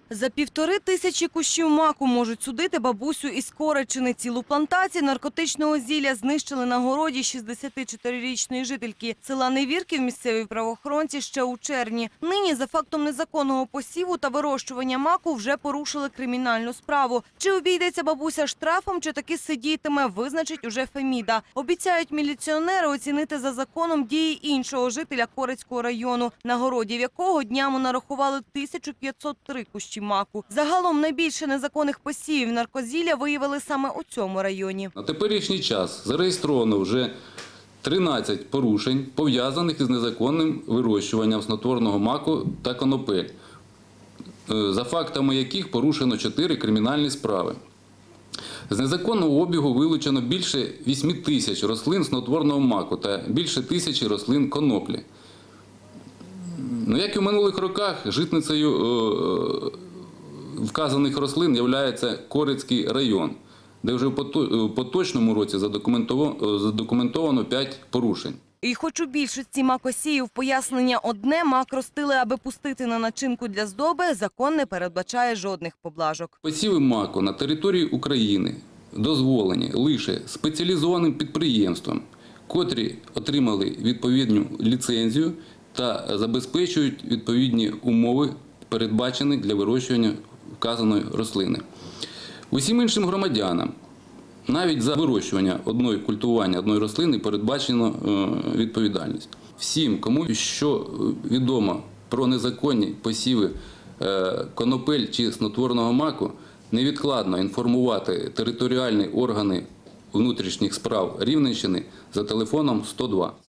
За 1500 кущів маку можуть судити бабусю із Коречини. Цілу плантацію наркотичного зілля знищили на городі 64-річної жительки села Невірків місцеві правоохоронці ще у червні. Нині за фактом незаконного посіву та вирощування маку вже порушили кримінальну справу. Чи обійдеться бабуся штрафом, чи таки сидітиме, визначить уже Феміда. Обіцяють міліціонери оцінити за законом дії іншого жителя Корецького району, на городі в якого днями нарахували 1503 кущі маку. Загалом найбільше незаконних посівів наркозілля виявили саме у цьому районі. На теперішній час зареєстровано вже 13 порушень, пов'язаних із незаконним вирощуванням снотворного маку та конопель, за фактами яких порушено 4 кримінальні справи. З незаконного обігу вилучено більше 8 тисяч рослин снотворного маку та більше 1000 рослин коноплі. Як і в минулих роках, житницею вказаних рослин є Корецький район, де вже в поточному році задокументовано 5 порушень. І хоч у більшості макосіїв пояснення одне – мак ростили, аби пустити на начинку для здоби, закон не передбачає жодних поблажок. Посіви маку на території України дозволені лише спеціалізованим підприємствам, котрі отримали відповідну ліцензію та забезпечують відповідні умови, передбачені для вирощування вказаної рослини. Усім іншим громадянам навіть за вирощування культування одної рослини передбачено відповідальність. Всім, кому що відомо про незаконні посіви конопель чи снотворного маку, невідкладно інформувати територіальні органи внутрішніх справ Рівненщини за телефоном 102.